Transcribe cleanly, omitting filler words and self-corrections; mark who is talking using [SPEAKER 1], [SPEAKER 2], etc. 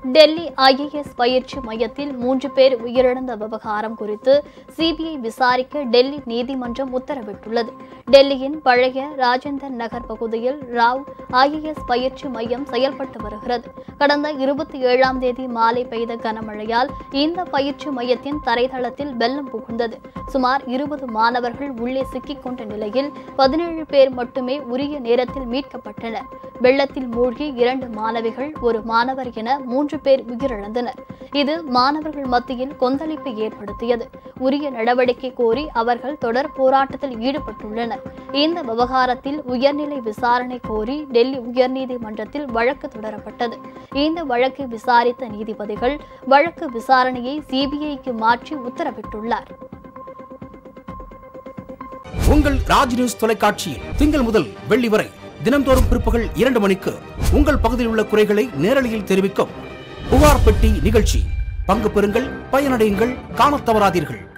[SPEAKER 1] Delhi IAS பயிற்சி மையத்தில் 3 பேர் உயிரிழந்த விவகாரம் குறித்து சிபிஐ விசாரிக்க டெல்லி நீதிமன்றம் உத்தரவிட்டுள்ளது. டெல்லியின் பழைய ராஜேந்தர் நகர் பகுதியில் ராவ் IAS பயிற்சி மையம் செயல்பட்டு வருகிறது. கடந்த 27ஆம் தேதி மாலை பெய்த கனமழையால் இந்த பயிற்சி மையத்தின் தரைதளத்தில் வெள்ளம் புகுந்தது. சுமார் 20 மாணவர்கள் உள்ளே சிக்கிக் கொண்ட நிலையில் 17 பேர் மட்டுமே உரிய நேரத்தில் மீட்கப்பட்டனர். வெள்ளத்தில் மூழ்கி 2 மாணவிகள், 1 மாணவர் என 3 பேர் உயிரிழந்தனர். இது மாணவர்கள் மத்தியில் கொந்தளிப்பை ஏற்படுத்தியது. உரிய நடவடிக்கை கோரி அவர்கள் தொடர் போராட்டத்தில் ஈடுபட்டுள்ளனர். இந்த விவகாரத்தில் உயர்நிலை விசாரணை கோரி டெல்லி உயர்நீதிமன்றத்தில் வழக்கு தொடரப்பட்டது. இந்த வழக்கை விசாரித்த நீதிபதிகள் வழக்கு விசாரணையை சிபிஐக்கு மாற்றி உத்தரவிட்டுள்ளார்.
[SPEAKER 2] உங்கள் ராஜ் நியூஸ் தொலைக்காட்சியில் திங்கள் முதல் வெள்ளி வரை தினந்தோறும் பிற்பகல் 2 மணிக்கு உங்கள் பகுதியில் உள்ள குறைகளை நேரலையில் தெரிவிக்கும் புகார் பெட்டி நிகழ்ச்சி. பங்கு பெறுங்கள், பயனடையுங்கள், காணத் தவறாதீர்கள்.